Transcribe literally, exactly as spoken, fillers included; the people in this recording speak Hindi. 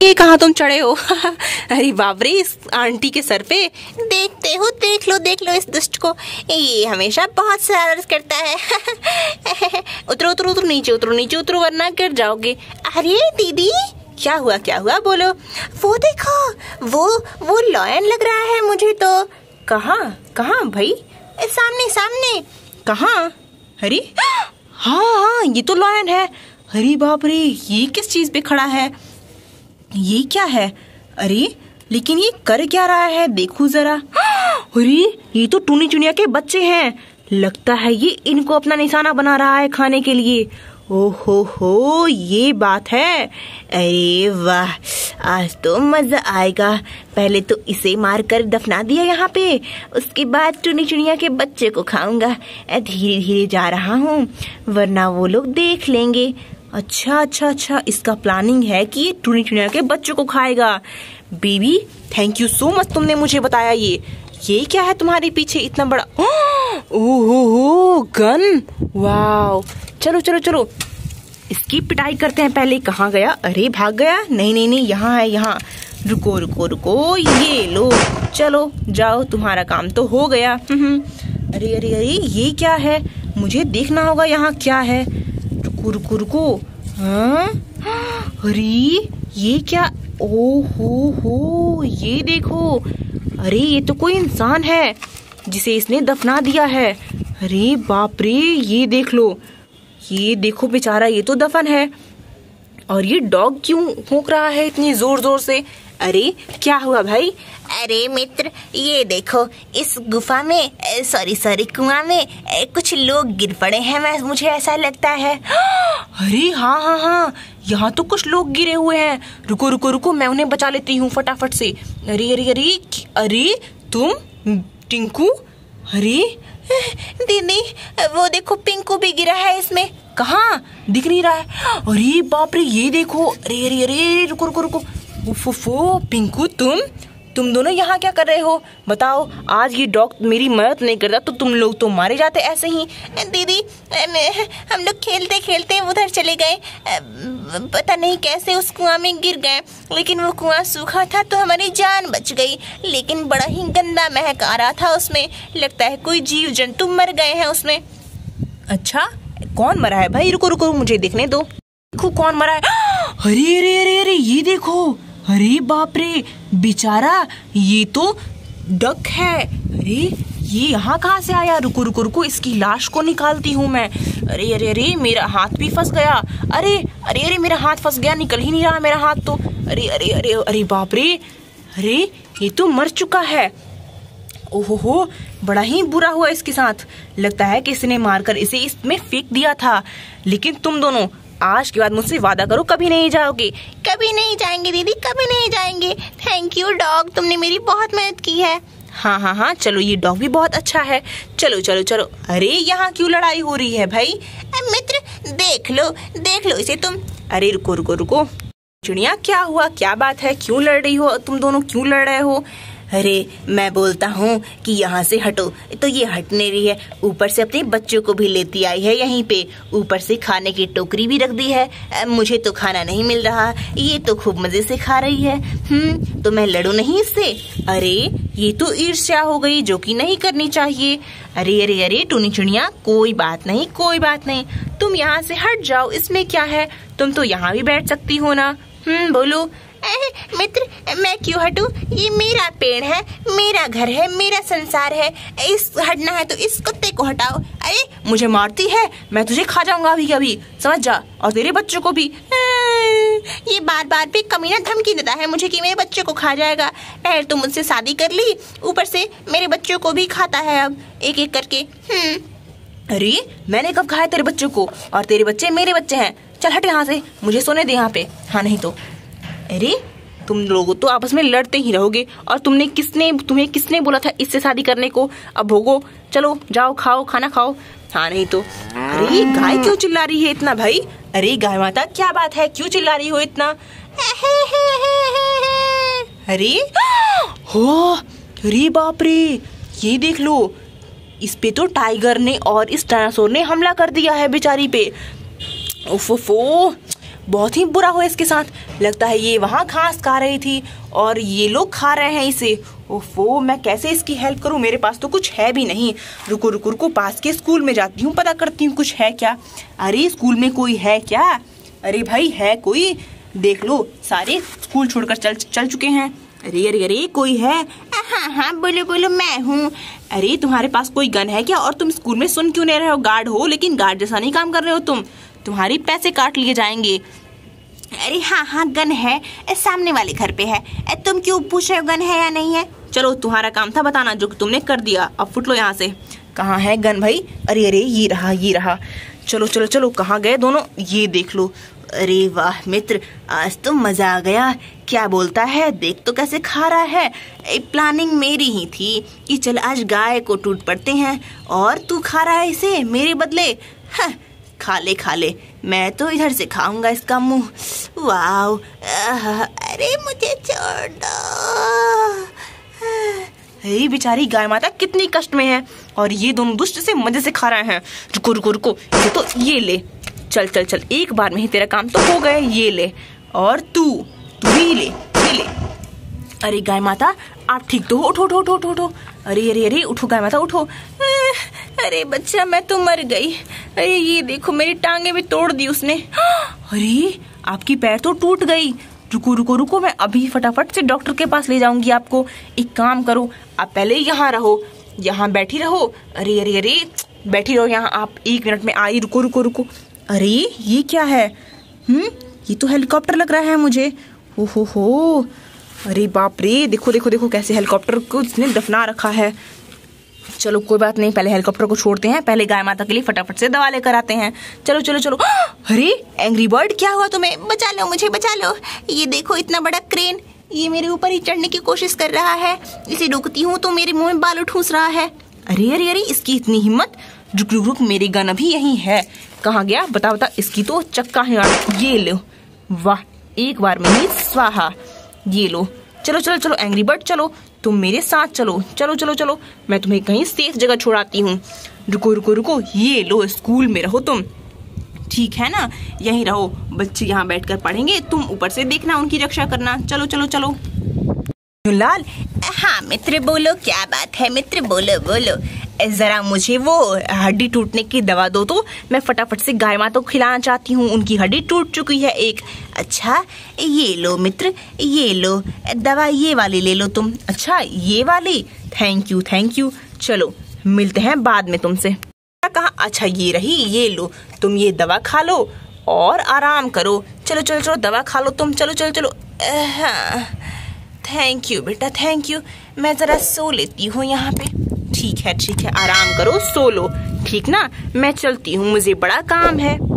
ये कहाँ तुम चढ़े हो? अरे बाप रे, इस आंटी के सर पे। देखते हो, देख लो देख लो इस दुष्ट को, ये हमेशा बहुत शरारत करता है। उतरो उतरो उतरो नीचे उतरो नीचे उतरो वरना गिर जाओगे। अरे दीदी क्या हुआ क्या हुआ बोलो। वो देखो, वो वो लॉयन लग रहा है मुझे तो। कहाँ कहाँ भाई? सामने सामने। कहाँ? अरे हाँ हाँ, ये तो लॉयन है। अरे बाप रे, ये किस चीज पे खड़ा है? ये क्या है? अरे लेकिन ये कर क्या रहा है? देखो जरा। अरे ये तो टूनी चुनिया के बच्चे हैं। लगता है ये इनको अपना निशाना बना रहा है खाने के लिए। ओहो हो, ये बात है। अरे वाह, आज तो मजा आएगा। पहले तो इसे मार कर दफना दिया यहाँ पे, उसके बाद टूनी चुनिया के बच्चे को खाऊंगा। धीरे धीरे जा रहा हूँ वरना वो लोग देख लेंगे। अच्छा अच्छा अच्छा, इसका प्लानिंग है कि ये टूनी चुनिया के बच्चों को खाएगा। Baby thank you so much, तुमने मुझे बताया। ये ये क्या है तुम्हारे पीछे इतना बड़ा? ओहो हो, गन। वाओ, चलो चलो चलो इसकी पिटाई करते हैं पहले। कहाँ गया? अरे भाग गया। नहीं नहीं नहीं, यहाँ है यहाँ। रुको रुको रुको, ये लो, चलो जाओ, तुम्हारा काम तो हो गया। अरे अरे अरे, ये क्या है? मुझे देखना होगा यहाँ क्या है। रुको रुको रुको, हाँ अरे ये क्या? ओ हो हो, ये देखो। अरे ये तो कोई इंसान है जिसे इसने दफना दिया है। अरे बाप रे, ये देख लो, ये देखो बेचारा, ये तो दफन है। और ये डॉग क्यों भौंक रहा है इतनी जोर जोर से? अरे क्या हुआ भाई? अरे मित्र, ये देखो, इस गुफा में, सॉरी सॉरी कुआं में कुछ लोग गिर पड़े हैं, मैं मुझे ऐसा लगता है। अरे हाँ हाँ हाँ, यहाँ तो कुछ लोग गिरे हुए हैं। रुको रुको रुको, मैं उन्हें बचा लेती हूँ फटाफट से। अरे अरे अरे अरे, तुम टिंकू? अरे दीदी वो देखो, पिंकू भी गिरा है इसमें। कहाँ? दिख नहीं रहा है। अरे बाप रे, ये देखो। अरे अरे अरे, रुको रुको रुको। उफ़, पिंकू तुम तुम दोनों यहाँ क्या कर रहे हो? बताओ, आज ये डॉग मेरी मदद नहीं करता तो तुम लोग तो मारे जाते ऐसे ही। दीदी हम लोग खेलते खेलते उधर चले गए, पता नहीं कैसे उस कुआं में गिर गए, लेकिन वो कुआं सूखा था तो हमारी जान बच गई। लेकिन बड़ा ही गंदा महक आ रहा था उसमें, लगता है कोई जीव जंतु मर गए हैं उसमें। अच्छा, कौन मरा है भाई? रुको रुको, मुझे देखने दो। देखो कौन मरा है। अरे अरे अरे अरे, ये देखो। अरे बाप रे, बेचारा ये तो डक है। अरे ये यहाँ कहाँ से आया? रुको रुको रुको, इसकी लाश को निकालती हूँ मैं। अरे अरे अरे, मेरा हाथ भी फंस गया। अरे अरे अरे, मेरा हाथ फंस गया, निकल ही नहीं रहा मेरा हाथ तो। अरे अरे अरे अरे बाप रे, अरे ये तो मर चुका है। ओहो हो, बड़ा ही बुरा हुआ इसके साथ। लगता है कि इसने मारकर इसे इसमें फेंक दिया था। लेकिन तुम दोनों आज के बाद मुझसे वादा करो, कभी नहीं जाओगे। कभी नहीं जाएंगे दीदी, कभी नहीं जाएंगे। थैंक यू डॉग, तुमने मेरी बहुत मदद की है। हाँ हाँ हाँ, चलो, ये डॉग भी बहुत अच्छा है। चलो चलो चलो। अरे यहाँ क्यों लड़ाई हो रही है भाई? मित्र देख लो देख लो इसे तुम। अरे रुको रुको रुको, चुनिया क्या हुआ? क्या बात है? क्यों लड़ रही हो तुम दोनों? क्यों लड़ रहे हो? अरे मैं बोलता हूँ कि यहाँ से हटो, तो ये हट नहीं रही है। ऊपर से अपने बच्चों को भी लेती आई है यहीं पे, ऊपर से खाने की टोकरी भी रख दी है। मुझे तो खाना नहीं मिल रहा, ये तो खूब मजे से खा रही है। हम्म तो मैं लड़ू नहीं इससे? अरे ये तो ईर्ष्या हो गई, जो कि नहीं करनी चाहिए। अरे अरे अरे टूनी चुनिया, कोई बात नहीं कोई बात नहीं, तुम यहाँ से हट जाओ, इसमें क्या है? तुम तो यहाँ भी बैठ सकती हो ना। हम्म बोलो। मित्र मैं क्यों हटूं? ये मेरा पेड़ है, मेरा घर है, मेरा संसार है। इस हटना है तो इस कुत्ते को हटाओ। अरे मुझे मारती है, मैं तुझे खा जाऊंगा अभी अभी, समझ जा, और तेरे बच्चों को भी। ये बार बार पे कमीना धमकी देता है मुझे कि मेरे बच्चों को खा जाएगा। पहले तो मुझसे शादी कर ली, ऊपर से मेरे बच्चों को भी खाता है अब एक एक करके। हम्म अरे मैंने कब खाया तेरे बच्चों को? और तेरे बच्चे मेरे बच्चे हैं। चल हट यहाँ से, मुझे सोने दे यहाँ पे। हाँ नहीं तो। अरे तुम लोग तो आपस में लड़ते ही रहोगे। और तुमने किसने तुम्हें किसने बोला था इससे शादी करने को? अब भोगो, चलो जाओ, खाओ, खाना खाओ। हाँ नहीं तो। अरे ये गाय क्यों चिल्ला रही है इतना भाई? अरे गाय माता क्या बात है, क्यों चिल्ला रही हो इतना? अरे हो, अरे बाप रे, ये देख लो, इस पे तो टाइगर ने और इस डायनासोर ने हमला कर दिया है बेचारी पे। उफ, बहुत ही बुरा हुआ इसके साथ। लगता है ये वहाँ घास खा रही थी और ये लोग खा रहे हैं इसे। ओफो, मैं कैसे इसकी हेल्प करूँ, मेरे पास तो कुछ है भी नहीं। रुको रुको रुको, पास के स्कूल में जाती हूँ, पता करती हूँ कुछ है क्या। अरे स्कूल में कोई है क्या? अरे भाई है कोई? देख लो, सारे स्कूल छोड़कर चल चल चुके हैं। अरे अरे अरे कोई है? हाँ हाँ बोलो बोलो, मैं हूँ। अरे तुम्हारे पास कोई गन है क्या? और तुम स्कूल में सुन क्यों नहीं रहे हो? गार्ड हो लेकिन गार्ड जैसा नहीं काम कर रहे हो तुम, तुम्हारी पैसे काट लिए जाएंगे। अरे हाँ हाँ गन है, सामने वाले घर पे है। तुम क्यों पूछ रहे हो गन है या नहीं है? चलो तुम्हारा काम था बताना, जो तुमने कर दिया, अब फुट लो यहाँ से। कहाँ है गन भाई? अरे अरे ये रहा ये रहा। चलो चलो चलो, कहाँ गए दोनों? ये देख लो। अरे वाह मित्र, आज तो मजा आ गया। क्या बोलता है, देख तो कैसे खा रहा है। प्लानिंग मेरी ही थी कि चल आज गाय को टूट पड़ते हैं और तू खा रहा है इसे मेरे बदले। हाँ, खा ले खा ले, मैं तो इधर से खाऊंगा इसका मुंह। वाओ, अरे मुझे छोड़ दो। अरे बेचारी गाय माता कितनी कष्ट में है और ये दोनों दुष्ट से मजे से खा रहे हैं। रुको रुको रुको, ये तो ये ले, चल चल चल, एक बार में ही तेरा काम तो हो गया। ये ले, और तू तू ही ले, ये ले। अरे गाय माता आप ठीक तो हो? उठो उठो उठो उठो। अरे अरे अरे उठो गाय माता उठो। अरे बच्चा मैं तो मर गई। अरे ये देखो मेरी टांगे भी तोड़ दी उसने। अरे आपकी पैर तो टूट गई। रुको रुको रुको, मैं अभी फटाफट से डॉक्टर के पास ले जाऊंगी आपको। एक काम करो, आप पहले यहाँ रहो, यहाँ बैठी रहो। अरे अरे अरे बैठी रहो यहाँ, आप एक मिनट में आई। रुको रुको रुको। अरे ये क्या है? हम्म ये तो हेलीकॉप्टर लग रहा है मुझे। ओ हो हो, अरे बाप रे, देखो देखो देखो कैसे हेलीकॉप्टर को इसने दफना रखा है। चलो कोई बात नहीं, पहले हेलीकॉप्टर को छोड़ते हैं, पहले गाय माता के लिए फटाफट से दवा लेकर आते हैं। चलो चलो चलो। अरे एंग्री बर्ड, क्या हुआ तुम्हें? बचा लो मुझे, बचा लो। ये देखो इतना बड़ा क्रेन, ये मेरे ऊपर ही चढ़ने की कोशिश कर रहा है। इसे रोकती हूँ तो मेरे मुंह में बाल ठूस रहा है। अरे अरे अरे इसकी इतनी हिम्मत। रुक रुक रुक, मेरी गन अभी यहीं है। कहाँ गया? बता बता। इसकी तो चक्का है यार। ये लो, वाह, एक बार में ही स्वाहा। ये लो, चलो चलो चलो एंग्री बर्ड, चलो तुम मेरे साथ चलो। चलो चलो चलो, मैं तुम्हें कहीं सेफ जगह छोड़ाती हूँ। रुको रुको रुको, ये लो, स्कूल में रहो तुम, ठीक है ना? यहीं रहो, बच्चे यहाँ बैठकर पढ़ेंगे, तुम ऊपर से देखना, उनकी रक्षा करना। चलो चलो चलो। लाल, हाँ मित्र बोलो, क्या बात है मित्र? बोलो बोलो। जरा मुझे वो हड्डी टूटने की दवा दो तो मैं फटाफट से गाय माता को खिलाना चाहती हूँ, उनकी हड्डी टूट चुकी है एक। अच्छा ये लो मित्र, ये लो दवा, ये वाली ले लो तुम। अच्छा ये वाली, थैंक यू थैंक यू। चलो मिलते हैं बाद में तुमसे। कहा? अच्छा ये रही, ये लो, तुम ये दवा खा लो और आराम करो। चलो चलो चलो दवा खा लो तुम, चलो चलो चलो। थैंक यू बेटा, थैंक यू। मैं जरा सो लेती हूँ यहाँ पे। ठीक है ठीक है, आराम करो, सो लो, ठीक ना? मैं चलती हूँ, मुझे बड़ा काम है।